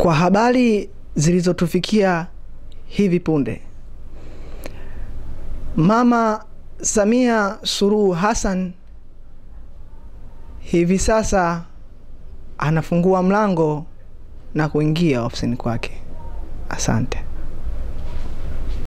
Kwa habari zilizotufikia hivi punde, Mama Samia Suluhu Hassan hivi sasa anafungua mlango na kuingia ofisini kwake. Asante.